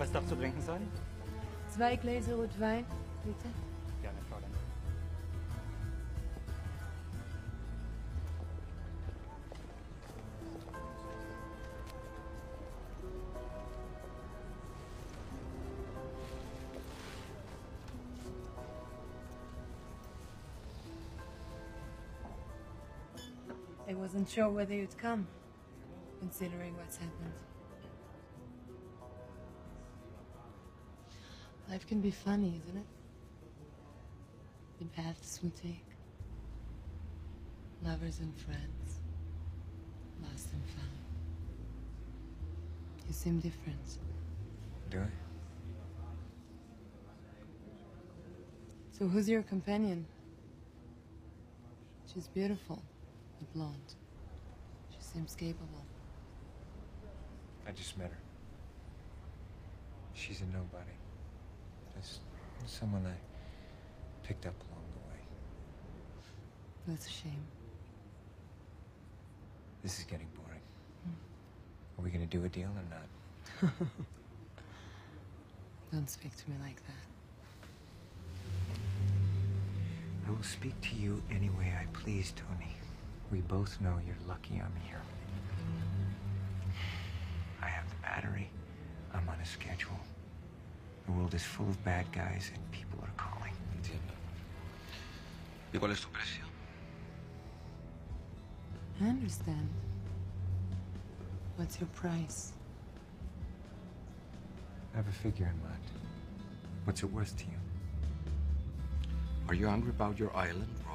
Was darf zu trinken sein? 2 Gläser Rotwein, bitte. Gerne, Fräulein. I wasn't sure whether you'd come, considering what's happened. Life can be funny, isn't it? The paths we take. Lovers and friends. Lost and found. You seem different. Do I? So who's your companion? She's beautiful. The blonde. She seems capable. I just met her. She's a nobody. Just someone I picked up along the way. That's a shame. This is getting boring. Are we gonna do a deal or not? Don't speak to me like that. I will speak to you any way I please, Tony. We both know you're lucky I'm here. I have the battery. I'm on a schedule. The world is full of bad guys and people are calling. Entiendo. ¿Y cuál es tu precio? I understand. What's your price? I have a figure in mind. What's it worth to you? Are you angry about your island,